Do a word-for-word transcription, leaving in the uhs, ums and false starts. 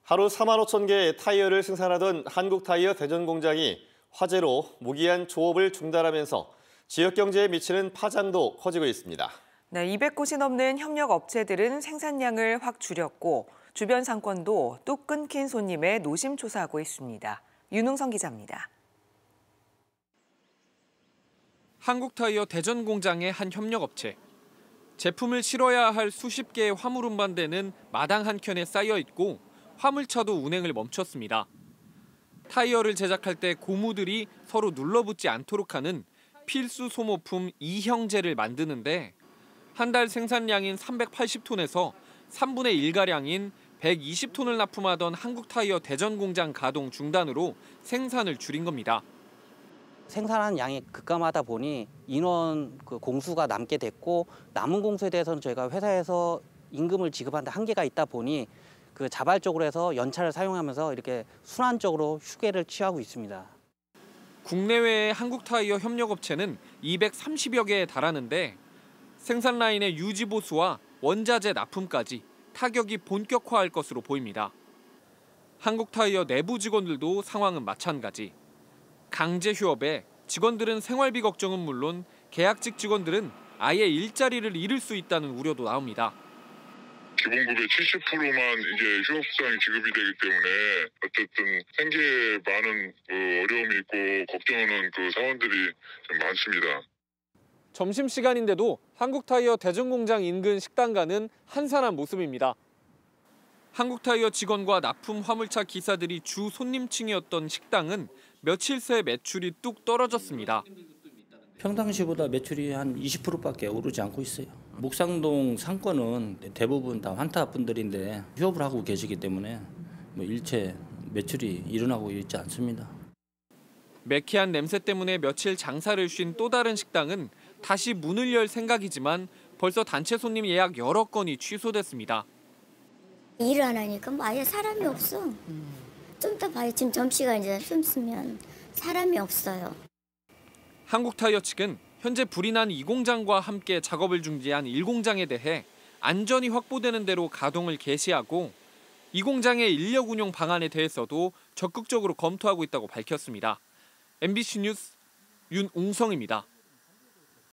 하루 사만 오천 개의 타이어를 생산하던 한국타이어 대전 공장이 화재로 무기한 조업을 중단하면서 지역 경제에 미치는 파장도 커지고 있습니다. 네, 이백 곳이 넘는 협력 업체들은 생산량을 확 줄였고 주변 상권도 뚝 끊긴 손님에 노심초사하고 있습니다. 윤웅성 기자입니다. 한국타이어 대전 공장의 한 협력업체. 제품을 실어야 할 수십 개의 화물 운반대는 마당 한켠에 쌓여 있고 화물차도 운행을 멈췄습니다. 타이어를 제작할 때 고무들이 서로 눌러붙지 않도록 하는 필수 소모품 이형제를 만드는데 한 달 생산량인 삼백팔십 톤에서 삼분의 일가량인 백이십 톤을 납품하던 한국타이어 대전 공장 가동 중단으로 생산을 줄인 겁니다. 생산하는 양이 급감하다 보니 인원 그 공수가 남게 됐고 남은 공수에 대해서는 저희가 회사에서 임금을 지급하는데 한계가 있다 보니 그 자발적으로 해서 연차를 사용하면서 이렇게 순환적으로 휴게를 취하고 있습니다. 국내외의 한국타이어 협력업체는 이백삼십여 개에 달하는데 생산 라인의 유지 보수와 원자재 납품까지 타격이 본격화할 것으로 보입니다. 한국타이어 내부 직원들도 상황은 마찬가지. 강제 휴업에 직원들은 생활비 걱정은 물론 계약직 직원들은 아예 일자리를 잃을 수 있다는 우려도 나옵니다. 기본급의 칠십 퍼센트만 이제 휴업수당이 지급이 되기 때문에 어쨌든 생계에 많은 그 어려움이 있고 걱정하는 그 사원들이 좀 많습니다. 점심시간인데도 한국타이어 대전 공장 인근 식당가는 한산한 모습입니다. 한국타이어 직원과 납품 화물차 기사들이 주 손님층이었던 식당은 며칠 새 매출이 뚝 떨어졌습니다. 평상시보다 매출이 한 이십 퍼센트밖에 오르지 않고 있어요. 목상동 상권은 대부분 다 환타분들인데 휴업을 하고 계시기 때문에 뭐 일체 매출이 일어나고 있지 않습니다. 매캐한 냄새 때문에 며칠 장사를 쉰 또 다른 식당은 다시 문을 열 생각이지만 벌써 단체 손님 예약 여러 건이 취소됐습니다. 일을 안 하니까 뭐 아예 사람이 없어. 좀 더 봐요. 지금 점심시간이잖아요. 좀 있으면 사람이 없어요. 한국타이어 측은 현재 불이 난 이 공장과 함께 작업을 중지한 일 공장에 대해 안전이 확보되는 대로 가동을 개시하고 이 공장의 인력 운용 방안에 대해서도 적극적으로 검토하고 있다고 밝혔습니다. 엠비씨 뉴스 윤웅성입니다.